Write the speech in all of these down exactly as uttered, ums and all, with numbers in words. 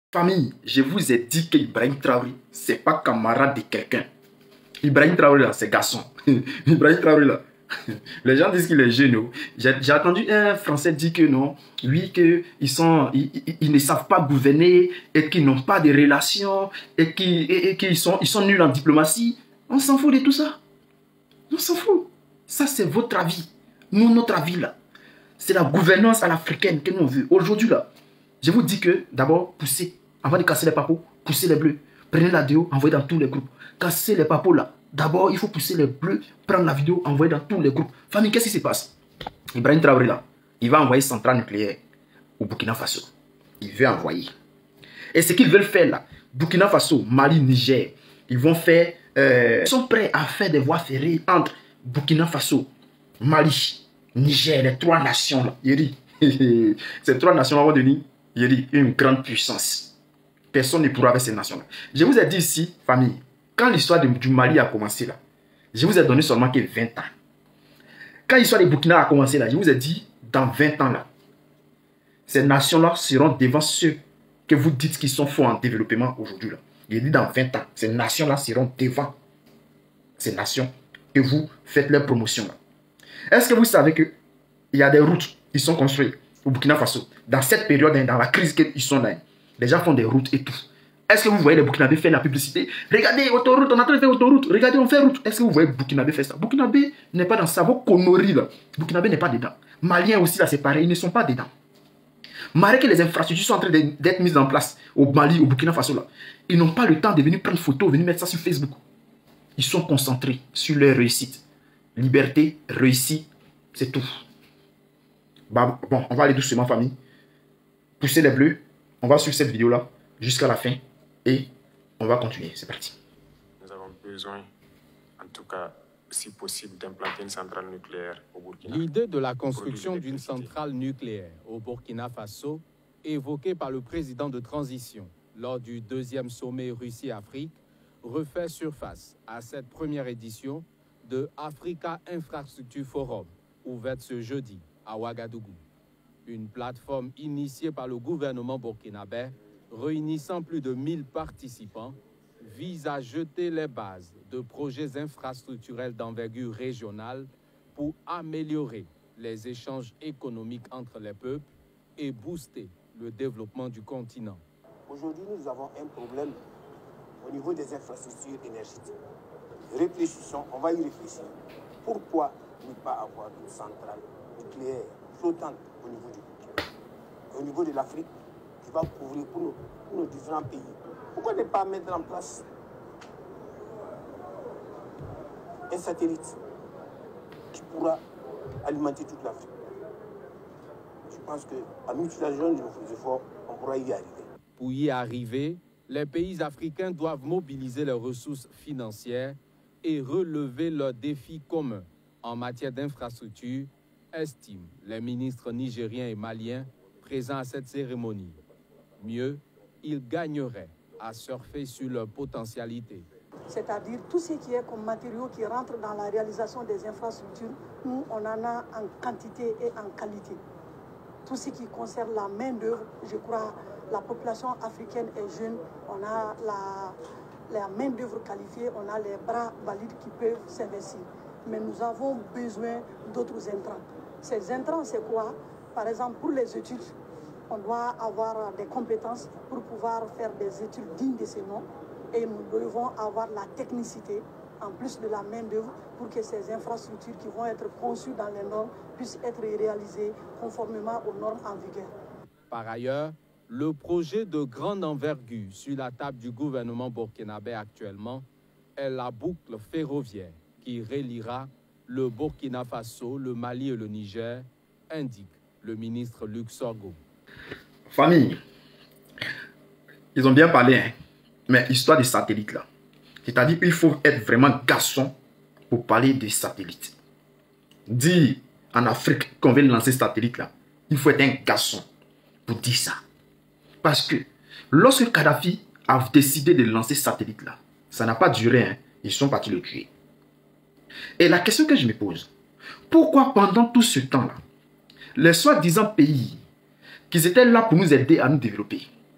Famille, je vous ai dit qu'Ibrahim Traoré, c'est pas camarade de quelqu'un. Ibrahim Traoré là, c'est garçon. Ibrahim Traoré là, les gens disent qu'il est jeune. J'ai entendu un Français dire que non, oui, qu'ils ils, ils, ils ne savent pas gouverner et qu'ils n'ont pas de relations et qu'ils qu'ils sont, ils sont nuls en diplomatie. On s'en fout de tout ça. On s'en fout. Ça, c'est votre avis. Nous, notre avis là, c'est la gouvernance à l'africaine que nous on veut. Aujourd'hui là, je vous dis que d'abord, poussez. Avant de casser les papos, poussez les bleus. Prenez la vidéo, envoyez dans tous les groupes. Cassez les papos là. D'abord, il faut pousser les bleus, prendre la vidéo, envoyer dans tous les groupes. Famille, qu'est-ce qui se passe? Ibrahim Traoré là, il va envoyer centrale nucléaire au Burkina Faso. Il veut envoyer. Et ce qu'ils veulent faire là, Burkina Faso, Mali, Niger, ils vont faire, euh, ils sont prêts à faire des voies ferrées entre Burkina Faso, Mali, Niger, les trois nations là. Yeri. Ces trois nations vont devenir Yeri, une grande puissance. Personne ne pourra avec ces nations-là. Je vous ai dit ici, famille, quand l'histoire du Mali a commencé là, je vous ai donné seulement que vingt ans. Quand l'histoire du Burkina a commencé là, je vous ai dit, dans vingt ans là, ces nations-là seront devant ceux que vous dites qu'ils sont forts en développement aujourd'hui là. J'ai dit dans vingt ans, ces nations-là seront devant ces nations que vous faites leur promotion là. Est-ce que vous savez qu'il y a des routes qui sont construites au Burkina Faso, dans cette période, dans la crise qu'ils sont là? Les gens font des routes et tout. Est-ce que vous voyez les Burkinabés faire la publicité? Regardez, autoroute, on est en train de faire autoroute. Regardez, on fait route. Est-ce que vous voyez Burkinabé faire ça? Burkinabé n'est pas dans ça. Vos conneries là. Burkinabé n'est pas dedans. Maliens aussi là, c'est pareil. Ils ne sont pas dedans. Malgré que les infrastructures sont en train d'être mises en place au Mali, au Burkina Faso là, ils n'ont pas le temps de venir prendre photo, venir mettre ça sur Facebook. Ils sont concentrés sur leur réussite. Liberté, réussite, c'est tout. Bah, bon, on va aller doucement, famille. Poussez les bleus. On va suivre cette vidéo-là jusqu'à la fin et on va continuer. C'est parti. Nous avons besoin, en tout cas, si possible, d'implanter une centrale nucléaire au Burkina. L'idée de la construction d'une centrale nucléaire au Burkina Faso, évoquée par le président de transition lors du deuxième sommet Russie-Afrique, refait surface à cette première édition de Africa Infrastructure Forum, ouverte ce jeudi à Ouagadougou. Une plateforme initiée par le gouvernement burkinabé, réunissant plus de mille participants, vise à jeter les bases de projets infrastructurels d'envergure régionale pour améliorer les échanges économiques entre les peuples et booster le développement du continent. Aujourd'hui, nous avons un problème au niveau des infrastructures énergétiques. Réfléchissons, on va y réfléchir. Pourquoi ne pas avoir une centrale nucléaire flottante au niveau du Burkina, au niveau de l'Afrique, qui va couvrir pour nos, pour nos différents pays? Pourquoi ne pas mettre en place un satellite qui pourra alimenter toute l'Afrique? Je pense qu'en mutualisant nos efforts, on pourra y arriver. Pour y arriver, les pays africains doivent mobiliser leurs ressources financières et relever leurs défis communs en matière d'infrastructure, estiment les ministres nigériens et maliens présents à cette cérémonie. Mieux, ils gagneraient à surfer sur leur potentialité. C'est-à-dire tout ce qui est comme matériaux qui rentrent dans la réalisation des infrastructures, nous on en a en quantité et en qualité. Tout ce qui concerne la main-d'œuvre, je crois la population africaine est jeune, on a la, la main-d'œuvre qualifiée, on a les bras valides qui peuvent s'investir. Mais nous avons besoin d'autres intrants. Ces intrants, c'est quoi? Par exemple, pour les études, on doit avoir des compétences pour pouvoir faire des études dignes de ces noms. Et nous devons avoir la technicité, en plus de la main-d'œuvre, pour que ces infrastructures qui vont être conçues dans les normes puissent être réalisées conformément aux normes en vigueur. Par ailleurs, le projet de grande envergure sur la table du gouvernement burkinabé actuellement est la boucle ferroviaire qui reliera le Burkina Faso, le Mali et le Niger, indique le ministre Luc Sorgo. Famille, ils ont bien parlé, hein? Mais histoire des satellites là. C'est-à-dire qu'il faut être vraiment garçon pour parler des satellites. Dire en Afrique qu'on veut lancer satellite là, il faut être un garçon pour dire ça. Parce que lorsque Kadhafi a décidé de lancer satellite là, ça n'a pas duré, hein? Ils sont partis le tuer. Et la question que je me pose, pourquoi pendant tout ce temps-là, les soi-disant pays qui étaient là pour nous aider à nous développer,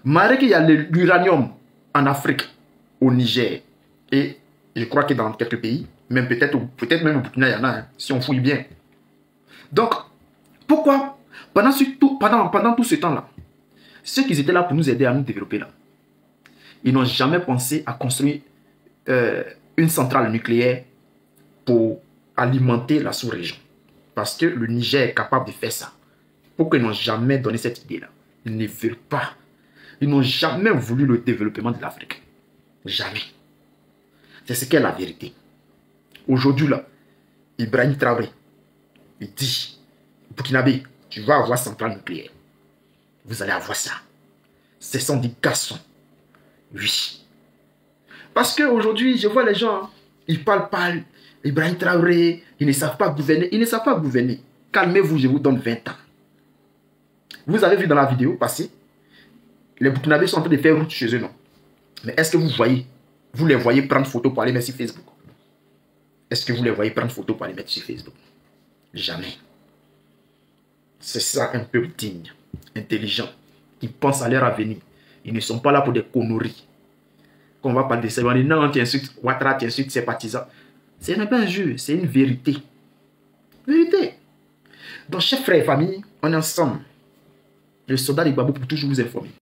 Malgré qu'il y a l'uranium en Afrique, au Niger, et je crois que dans quelques pays, même peut-être peut-être même au Burkina, il y en a, hein, si on fouille bien. Donc, pourquoi, pendant, ce, tout, pendant, pendant tout ce temps-là, ceux qui étaient là pour nous aider à nous développer là, ils n'ont jamais pensé à construire euh, une centrale nucléaire pour alimenter la sous-région. Parce que le Niger est capable de faire ça. Pourquoi ils n'ont jamais donné cette idée-là? Ils ne veulent pas. Ils n'ont jamais voulu le développement de l'Afrique. Jamais. C'est ce qu'est la vérité. Aujourd'hui, là, Ibrahim Traoré, il dit, Burkinabé, tu vas avoir centrale nucléaire. Vous allez avoir ça. Ce sont des garçons. Oui. Parce qu'aujourd'hui, je vois les gens, ils parlent, parlent. Ibrahim Traoré, ils ne savent pas gouverner. Ils ne savent pas gouverner. Calmez-vous, je vous donne vingt ans. Vous avez vu dans la vidéo passée, les Burkinabés sont en train de faire route chez eux, non? Mais est-ce que vous voyez, vous les voyez prendre photo pour aller mettre sur Facebook? Est-ce que vous les voyez prendre photo pour aller mettre sur Facebook? Jamais. C'est ça un peuple digne, intelligent, qui pense à leur avenir. Ils ne sont pas là pour des conneries. Quand on va parler de ça, on va dire non, tu insultes Ouattara, tu insultes ses partisans. Ce n'est pas un jeu, c'est une vérité. Vérité. Donc, chers frères et familles, on est ensemble. Le soldat de Gbagbo pour toujours vous informer.